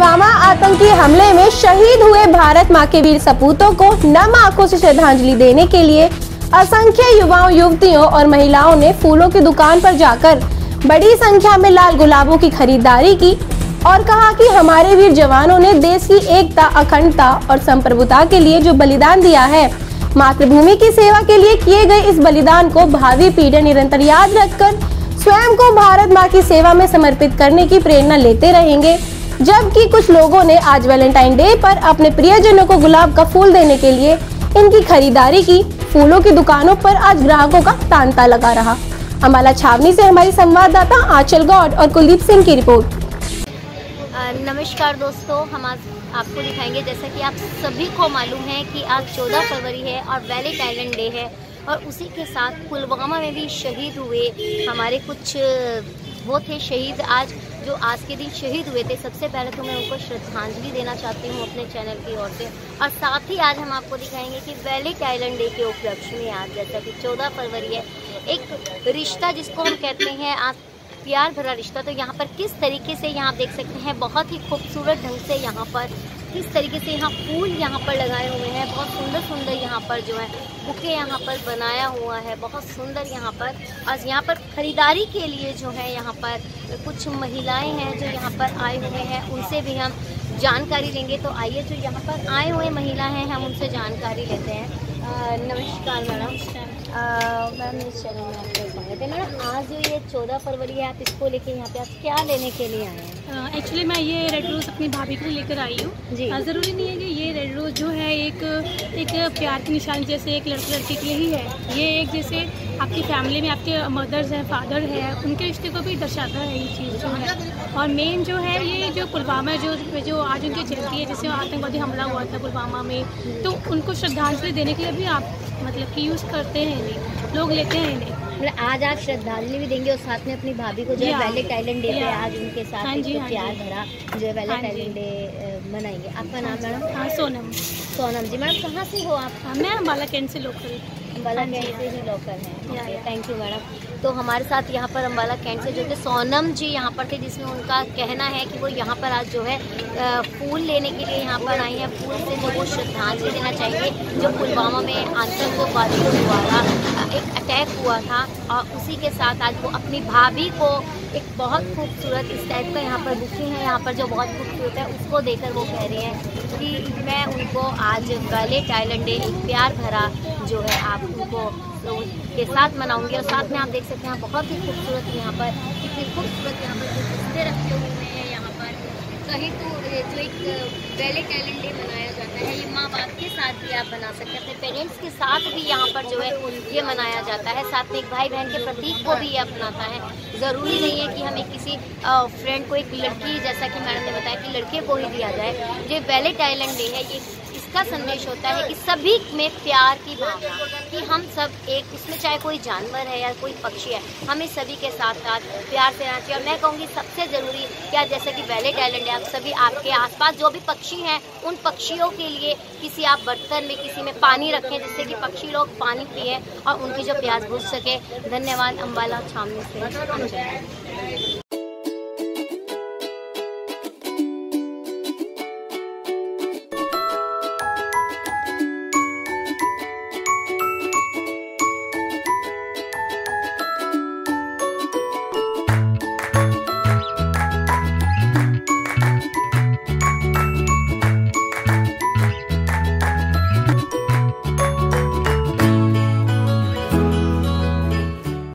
पुलवामा आतंकी हमले में शहीद हुए भारत मां के वीर सपूतों को नम आंखों से श्रद्धांजलि देने के लिए असंख्य युवाओं, युवतियों और महिलाओं ने फूलों की दुकान पर जाकर बड़ी संख्या में लाल गुलाबों की खरीदारी की और कहा कि हमारे वीर जवानों ने देश की एकता, अखंडता और संप्रभुता के लिए जो बलिदान दिया है, मातृभूमि की सेवा के लिए किए गए इस बलिदान को भावी पीढ़ी निरंतर याद रखकर स्वयं को भारत मां की सेवा में समर्पित करने की प्रेरणा लेते रहेंगे। जबकि कुछ लोगों ने आज वैलेंटाइन डे पर अपने प्रियजनों को गुलाब का फूल देने के लिए इनकी खरीदारी की। फूलों की दुकानों पर आज ग्राहकों का तांता लगा रहा। अम्बाला छावनी से हमारी संवाददाता आंचल गौड़ और कुलदीप सिंह की रिपोर्ट। नमस्कार दोस्तों, हम आज आपको दिखाएंगे, जैसा कि आप सभी को मालूम है कि आज 14 फरवरी है और वैलेंटाइन डे है और उसी के साथ पुलवामा में भी शहीद हुए हमारे कुछ वो थे शहीद आज जो आज के दिन शहीद हुए थे। सबसे पहले तो मैं उनको श्रद्धांजलि देना चाहती हूँ अपने चैनल की ओर से, और साथ ही आज हम आपको दिखाएंगे कि वैलेंटाइन डे के उपलक्ष्य में आज जैसा कि 14 फरवरी है, एक रिश्ता जिसको हम कहते हैं आज प्यार भरा रिश्ता, तो यहाँ पर किस तरीके से यहाँ देख सकते हैं बहुत ही खूबसूरत ढंग से यहाँ पर किस तरीके से यहाँ फूल यहाँ पर लगाए हुए हैं। बहुत सुंदर सुंदर यहाँ पर जो है बुके यहाँ पर बनाया हुआ है, बहुत सुंदर यहाँ पर। और यहाँ पर खरीदारी के लिए जो है यहाँ पर कुछ महिलाएं हैं जो यहाँ पर आए हुए हैं, उनसे भी हम जानकारी लेंगे। तो आइए, जो यहाँ पर आए हुए महिला हैं हम उनसे जानकारी लेते हैं। नमस्कार मैडम। मैम इस चैनल में आपका स्वागत है। मैडम, आज जो ये 14 फरवरी है, आप इसको लेके यहाँ पे आप क्या लेने के लिए आए हैं? एक्चुअली मैं ये रेड रोज़ अपनी भाभी के लिए लेकर आई हूँ। ज़रूरी नहीं है कि ये रेड रोज़ जो है एक प्यार की निशानी जैसे एक लड़के लड़की के लिए ही है। ये एक जैसे आपकी फैमिली में आपके मदर्स हैं, फादर है, उनके रिश्ते को भी दर्शाता है ये चीज़ जो है। और मेन जो है ये जो पुलवामा जो आज उनकी चलती है, जिससे आतंकवादी हमला हुआ था पुलवामा में, तो उनको श्रद्धांजलि देने के लिए भी आप मतलब कि यूज़ करते हैं इन्हें, लोग लेते हैं इन्हें। आज आप श्रद्धांजलि भी देंगे और साथ में अपनी भाभी को जो है वैलेंटाइन डे पे आज उनके साथ प्यार भरा जो है वैलेंटाइन डे मनाएंगे। आपका नाम मैडम? हाँ, सोनम। सोनम जी। मैडम, कहाँ से हो आप? मैं अम्बाला कैंट से लोकल। अम्बाला कैंट से ही लोकल हैं। Thank you madam. तो हमारे साथ यहाँ पर अम्बाला कैंट से जो थे सोनम जी यहाँ पर थे, जिसमें उनका कहना है कि वो यहाँ पर आज जो है फूल लेने के लिए यहाँ पर आई हैं। फूल से जो वो श्रद्धांजलि देना चाहेंगे जो पुलवामा में आतंकवादियों द्वारा एक अटैक हुआ था, और उसी के साथ आज वो अपनी भाभी को एक बहुत खूबसूरत इस टाइप का यहाँ पर बुके हैं यहाँ पर जो बहुत खूबसूरत है, उसको देकर वो कह रही हैं कि मैं उनको आज वैलेंटाइन डे एक प्यार भरा जो है आप उनको के साथ मनाऊंगी। और साथ में आप देख सकते हैं बहुत ही खूबसूरत यहाँ पर कितनी खूबसूरत यहाँ पर जो रिश्ते रखे हुए हैं यहाँ पर। कहीं तो जो एक वैलेंटाइन डे मनाया जाता है, ये माँ बाप के साथ भी आप मना सकते हैं, अपने पेरेंट्स के साथ भी यहाँ पर जो है ये मनाया जाता है। साथ में एक भाई बहन के प्रतीक को भी ये अपनाता है। ज़रूरी नहीं है कि हमें किसी फ्रेंड को, एक लड़की, जैसा कि मैडम ने बताया कि लड़के को ही दिया जाए। ये वैलेंटाइन डे है, ये इसका संदेश होता है कि सभी में प्यार की भावना, कि हम सब एक, उसमें चाहे कोई जानवर है या कोई पक्षी है, हमें सभी के साथ साथ प्यार से रहना चाहिए। और मैं कहूँगी सबसे ज़रूरी क्या, जैसे कि वैलेंटाइन डे आप सभी आपके आसपास जो भी पक्षी हैं उन पक्षियों के लिए किसी आप बर्तन में किसी में पानी रखें, जिससे कि पक्षी लोग पानी पिए और उनकी जो प्यास बुझ सके। धन्यवाद। अम्बाला छावनी से।